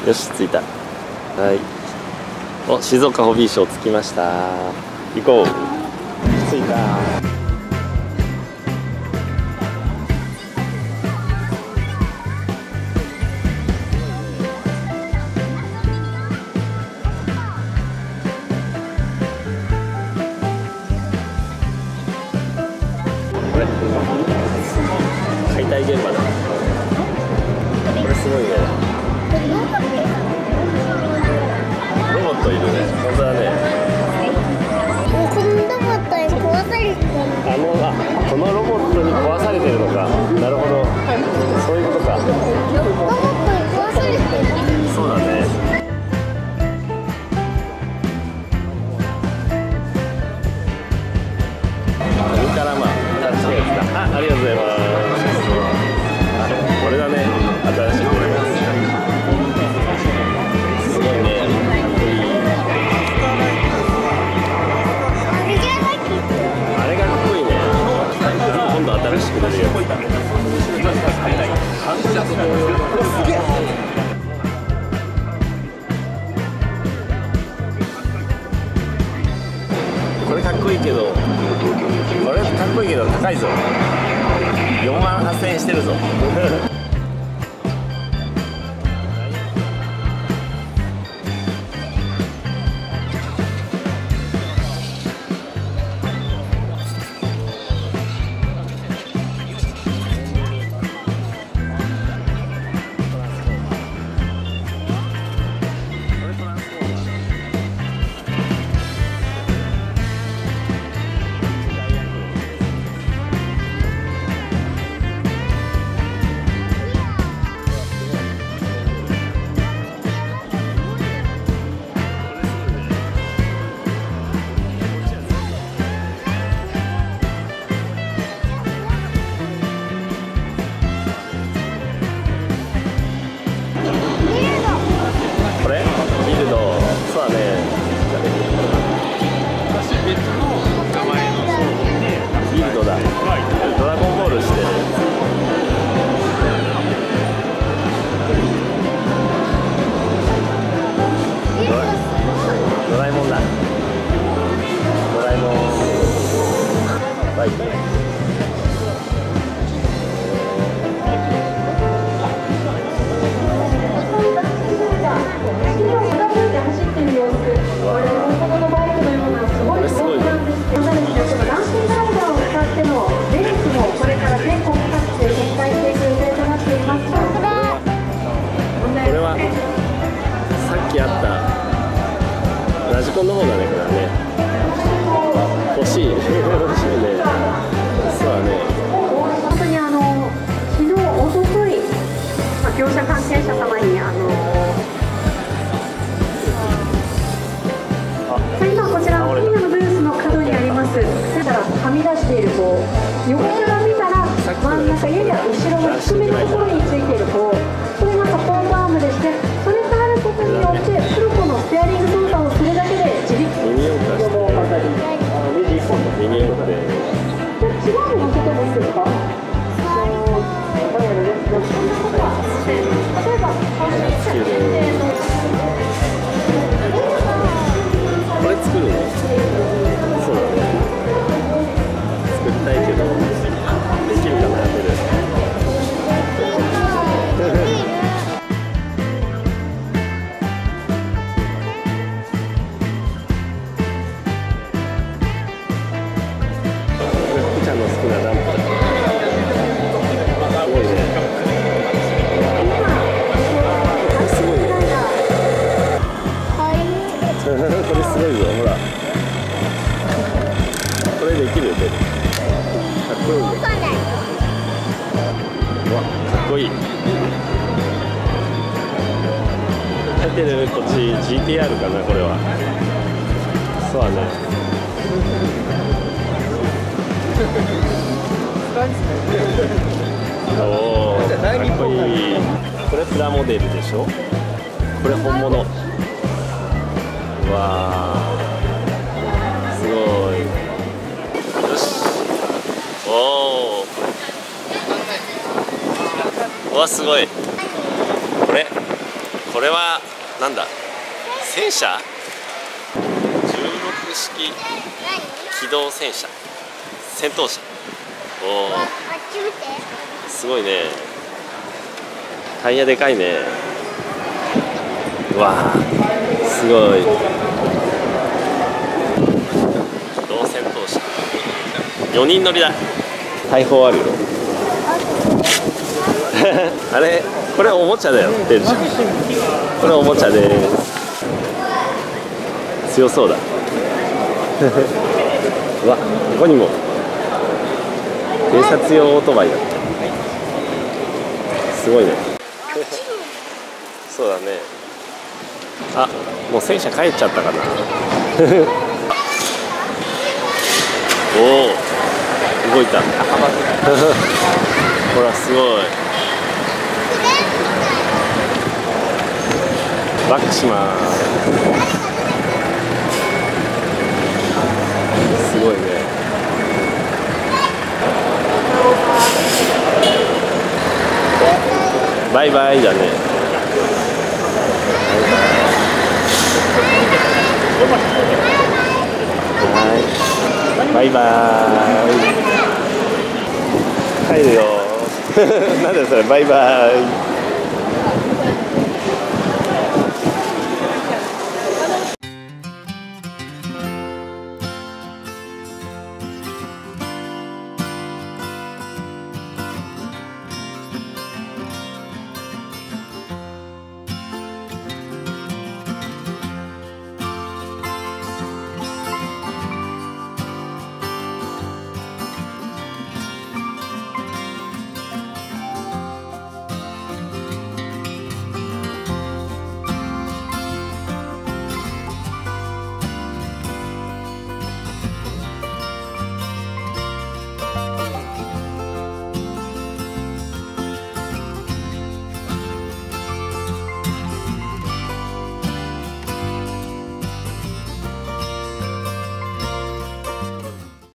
よし、着いた。はい。お、静岡ホビーショー着きました。行こう。着いた。これ解体現場だ。これすごいね。ロボットいるね。本当だね。 このロボットに壊されてる。 このロボットに壊されてるのか。なるほど。そういうことか。 ロボットに壊されてる。 そうだね。上から近いやつだ。ありがとうございます。これだね。新しい車。すごいね。あれがかっこいいね。今度新しく出るやつ。これかっこいいけど、これかっこいいけど高いぞ。48,000円してるぞ。ラジコンの方だね、これはね。欲しい。欲しいね。そうだね。 本当に昨日、おととい、業者関係者様に今こちらの深夜のブースの角にあります。だからはみ出している横から見たら真ん中やや後ろの低めのところについているこれがサポートアームでして、それがあることによってフルコのステアリング操作をするだけで自力でミニ四駆して、ミニ四駆で。 違うの乗せてもいいですか？例えばこれ作るの？そうだね。作りたいけどできるかな、やってる。福ちゃんの好きなダンプだ。すごいね。すごいね。これすごいぞ、ほら。これできるよ、かっこいいね。うわ、かっこいい。入ってるこっち GTR かな、これは。そうだね。おお、かっこいい。これプラモデルでしょ。これ本物。わあ、すごい。よし。おお。わ、すごい。これこれはなんだ、戦車16式機動戦車、戦闘車。おお、 あっち見て。 すごいね。タイヤでかいね。うわあ、すごい。機動戦闘車4人乗りだ。大砲あるよあれ、これおもちゃだよ、出るじゃん。これおもちゃです。強そうだうわ、ここにも偵察用オートバイだって。すごいねそうだね。あ、もう戦車帰っちゃったかなおお、動いたほら、すごい。バックします。すごいね。バイバイだね。バイバイ。帰るよなんだそれ、バイバイ。